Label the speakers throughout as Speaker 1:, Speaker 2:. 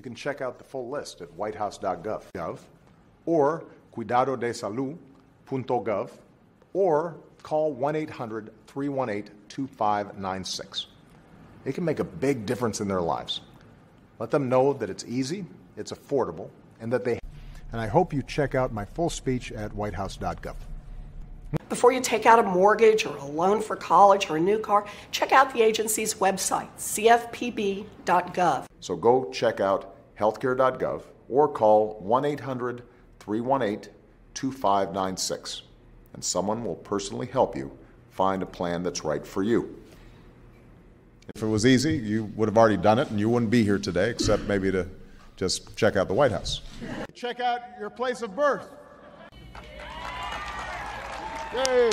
Speaker 1: can check out the full list at whitehouse.gov or cuidadodesalud.gov or call 1-800-318-2596. It can make a big difference in their lives. Let them know that it's easy, it's affordable, and that they... And I hope you check out my full speech at whitehouse.gov.
Speaker 2: Before you take out a mortgage or a loan for college or a new car, check out the agency's website, cfpb.gov.
Speaker 1: So go check out healthcare.gov or call 1-800-318-2596, and someone will personally help you find a plan that's right for you. If it was easy, you would have already done it, and you wouldn't be here today, except maybe to just check out the White House. Check out your place of birth. Yay!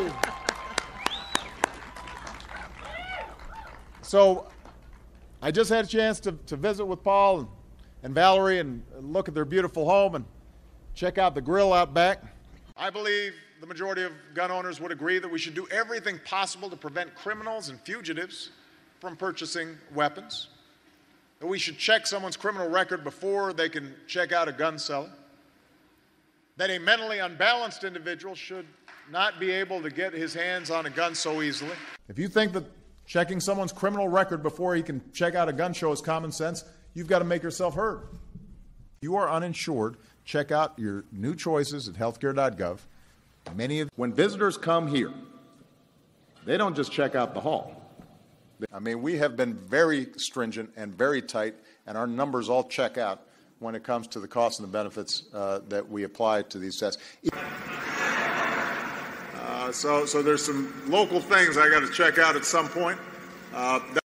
Speaker 1: So I just had a chance to visit with Paul and Valerie and look at their beautiful home and check out the grill out back. I believe the majority of gun owners would agree that we should do everything possible to prevent criminals and fugitives from purchasing weapons, that we should check someone's criminal record before they can check out a gun seller, that a mentally unbalanced individual should not be able to get his hands on a gun so easily. If you think that checking someone's criminal record before he can check out a gun show is common sense, you've got to make yourself heard. If you are uninsured, check out your new choices at healthcare.gov. When visitors come here, they don't just check out the hall. I mean, we have been very stringent and very tight, and our numbers all check out when it comes to the costs and the benefits that we apply to these tests. So there's some local things I got to check out at some point.